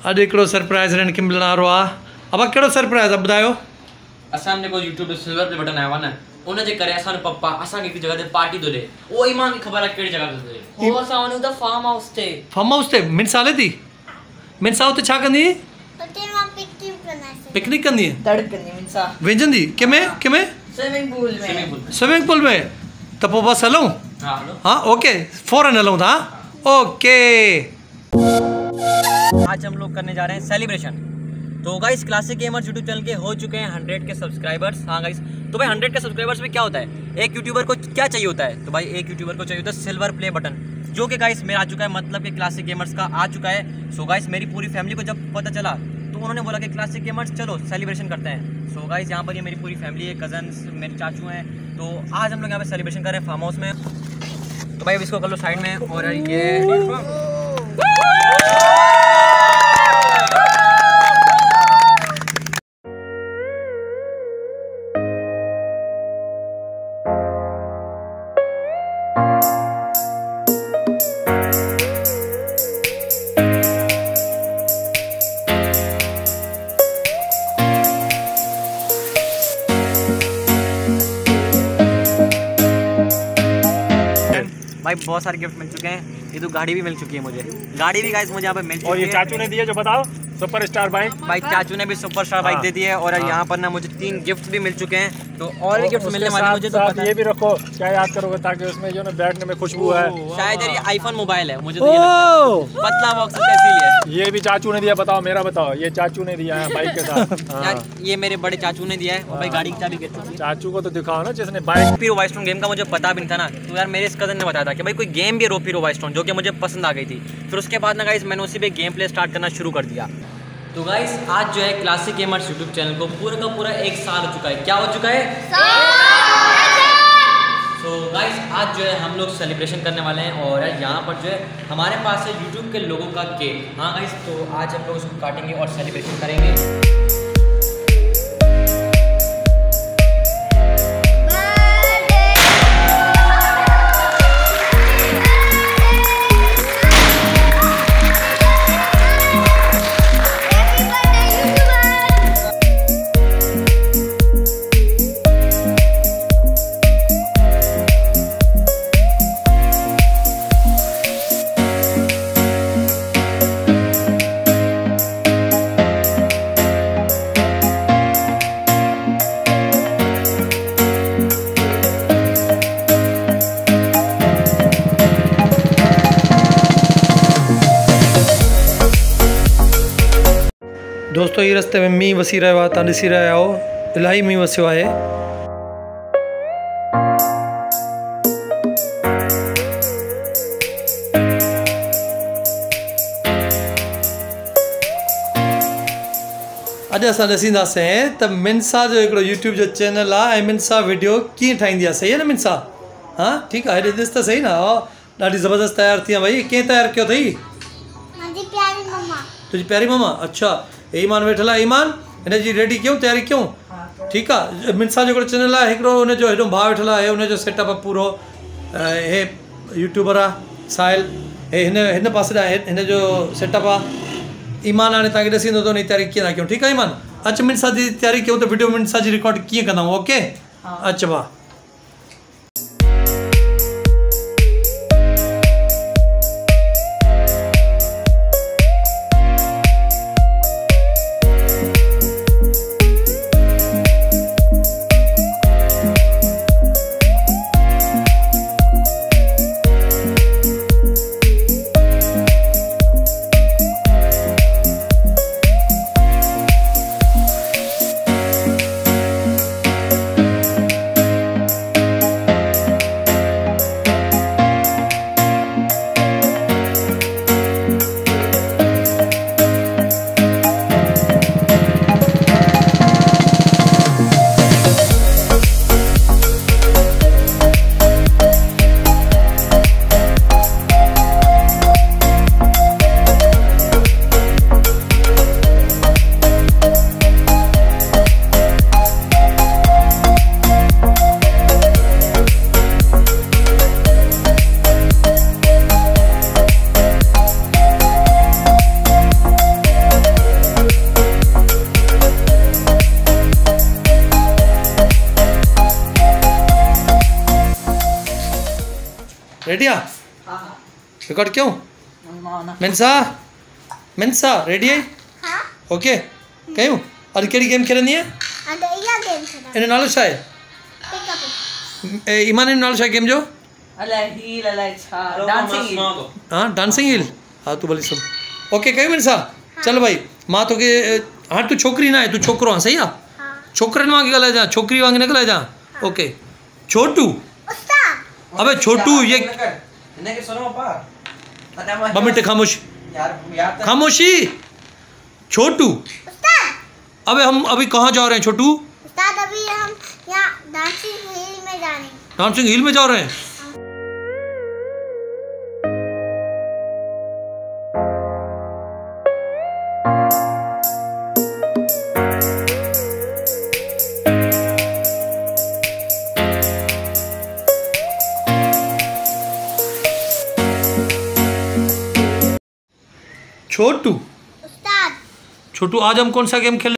अॼु हिकिड़ो सरप्राइज़ हिननि खे मिलण वारो आहे। अब कहिड़ो सरप्राइज़ आहे ॿुधायो? असां ने को YouTube पे सिल्वर प्ले बटन आयो आहे न, उन जे करे असां पप्पा असांखे हिकु जगह ते पार्टी थो ॾे। ओ ईमान खे ख़बर आहे कहिड़ी जगह ते ॾे। ओ असां वञूं था फार्म हाउस ते। फार्म हाउस ते मिनसा हले थी? मिनसा उते छा कंदी? उते मां पिकनिक कंदी? तड़क कंदी मिनसा। वेंजंदी केमें केमें? स्विमिंग पूल में। स्विमिंग पूल में। त पोइ बस हलूं? हां हलो। हां ओके फौरन हलूं था। ओके। आज हम लोग करने जा रहे हैं सेलिब्रेशन। तो guys classic gamers YouTube channel के हो चुके हैं 100 के सब्सक्राइबर्स। हाँ गाइस, तो भाई 100 के सब्सक्राइबर्स में क्या होता है, एक यूट्यूबर को क्या चाहिए होता है? तो भाई एक यूट्यूबर को चाहिए होता है सिल्वर प्ले बटन, जो कि गाइस मेरा आ चुका है, मतलब कि क्लासिक गेमर्स का आ चुका है। सो गाइस मेरी पूरी फैमिली को जब पता चला तो उन्होंने बोला कि क्लासिक गेमर्स चलो सेलिब्रेशन करते हैं। सो गाइस यहाँ पर ये मेरी पूरी फैमिली है, कजन्स मेरे चाचू हैं। तो आज हम लोग यहाँ पे सेलिब्रेशन कर रहे हैं फार्म हाउस में। तो भाई अब इसको कर लो साइड में। और ये भाई बहुत सारे गिफ्ट मिल चुके हैं। ये तो गाड़ी भी मिल चुकी है मुझे, गाड़ी भी गाइस मुझे यहाँ पे मिल चुकी है। और ये चाचू ने दिया जो बताओ सुपर स्टार बाइक। भाई चाचू ने भी सुपर स्टार बाइक दे दी है। और यहाँ पर ना मुझे 3 गिफ्ट भी मिल चुके हैं। तो और भी गिफ्ट मिलने वाले मुझे तो पता। ये भी रखो, क्या याद करोगे, ताकि उसमें जो ना बैठने में खुशबू है। शायद ये आईफोन मोबाइल है, मुझे तो ये लगता है। पतला बॉक्स कैसी है? ये भी चाचू ने दिया, बताओ मेरा बताओ। ये चाचू ने दिया है बाइक के साथ। यार ये मेरे बड़े चाचू ने दिया है। और भाई गाड़ी की चाबी कैसी? चाचू को तो दिखाओ ना जिसने बाइक। रोपी रोवाइस्टोन गेम का मुझे पता भी नहीं था ना, तो यार मेरे इस कजन ने बताया था कि भाई कोई गेम भी रोपी रोवाइस्टोन, जो कि मुझे पसंद आ गई थी। फिर उसके बाद ना गाइस मैंने उसी पे गेम प्ले स्टार्ट करना शुरू कर दिया। तो गाइस आज जो है क्लासिक गेमर्स यूट्यूब चैनल को पूरा का पूरा 1 साल हो चुका है। क्या हो चुका है? तो गाइस आज जो है हम लोग सेलिब्रेशन करने वाले हैं। और यहाँ पर जो है हमारे पास है यूट्यूब के लोगों का केक। हाँ गाइस, तो आज हम लोग उसको काटेंगे और सेलिब्रेशन करेंगे। दोस्तों ये रस्ते में मींहुं वसी रहियो आहे, तव्हां ॾिसी रहिया आहियो, इलाही मींहुं वसियो आहे। अॼु असां ॾिसींदासीं त मिनसा जो हिकिड़ो यूट्यूब जो चैनल आहे ऐं मिनसा वीडियो कीअं ठाहींदी आहे। सही आहे न मिनसा? हाँ ठीकु आहे, हेॾे ॾिस त सही न। ॾाढी ज़बरदस्त तयारु थी आहे। भई कीअं तयारु कयो अथई? तुंहिंजी प्यारी मम्मा। अच्छा ईमान वेठल आहे। ईमान हिन जी रेडी कयूं, तयारी कयूं? ठीकु आहे। मिनसा जो हिकिड़ो चैनल आहे, हिकिड़ो हुनजो हेॾो भाउ वेठल आहे, हुनजो सेटअप आहे पूरो। हे यूट्यूबर आहे साहिल, हे हिन पासे ॾांहुं हिन जो सेटअप आहे। ईमान हाणे तव्हांखे ॾिसींदो त हुनजी तयारी कीअं था कयूं। ठीकु आहे ईमान? अचु मिनसा जी तयारी कयूं त वीडियो मिनसा जी रिकॉर्ड कीअं कंदा आहियूं। ओके अचु भाउ। रेडी आ हाँ रिकॉर्ड क्यों हाँ मिनसा मिनसा रेडी है हाँ ओके कयूं अॼु कहिड़ी गेम खेलंदी आहे अरे इया गेम खेला इन जो नालो छा आहे ईमान जो नालो छा आहे गेम जो अलाए हील अलाए छा डांसिंग हील हाँ डांसिंग हिल हाँ तू भली सुन ओके कयूं मिनसा चल भाई मां तोखे हाणे तू छोकिरी न आहे तू छोकिरो आहे सही आहे हाँ छोकिरनि वांगुरु ॻाल्हाइजां छोकिरी वांगुरु न ॻाल्हाइजां ओके छोटू उस्ताद अबे छोटू ये इनके सुनो पापा 2 मिनट खामोश यार खामोशी छोटू उस्ताद अबे हम अभी कहाँ जा रहे हैं छोटू उस्ताद अभी हम यहाँ डांसिंग हिल में जा रहे हैं डांसिंग हिल में जा रहे हैं छोटू उस्ताद छोटू आज हम कौन सा गेम खेल